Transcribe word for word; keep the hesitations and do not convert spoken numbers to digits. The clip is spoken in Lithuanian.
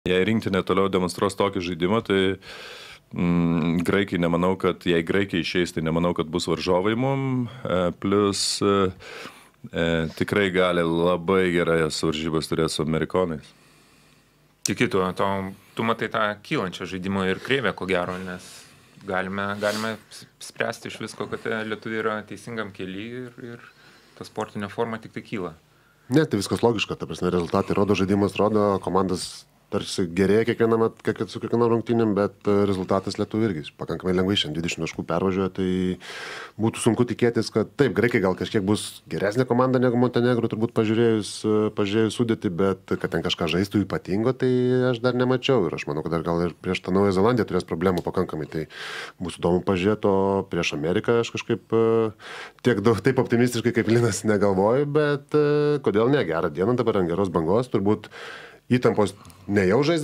Jei rinktinė toliau demonstruos tokį žaidimą, tai mm, graikai nemanau, kad jei graikai išeis, tai nemanau, kad bus varžovai mum. E, plus e, e, tikrai gali labai geras varžybas turėti su amerikonais. Tiki tu, to, tu matai tą kylančią žaidimo ir kreivę, ko gero, nes galime, galime spręsti iš visko, kad lietuviai yra teisingam kely ir, ir ta sportinė forma tik tai kyla. Ne, tai viskas logiška, ta prasme, rezultatai rodo, žaidimas rodo, komandas tarsi gerėja kiekviename, kiek, su kiekvienam rungtynėm, bet rezultatas lietuvių irgi pakankamai lengvai šiandien dvidešimt taškų pervažiuoja, tai būtų sunku tikėtis, kad taip, graikai gal kažkiek bus geresnė komanda negu Montenegro, turbūt pažiūrėjus, pažiūrėjus sudėti, bet kad ten kažką žaistų ypatingo, tai aš dar nemačiau ir aš manau, kad dar gal ir prieš tą Naują Zelandiją turės problemų pakankamai, tai bus įdomu pažiūrėti, o prieš Ameriką aš kažkaip tiek daug taip optimistiškai kaip Linas negalvoju, bet kodėl ne, gerą dieną dabar ant geros bangos, turbūt įtampos nejau žais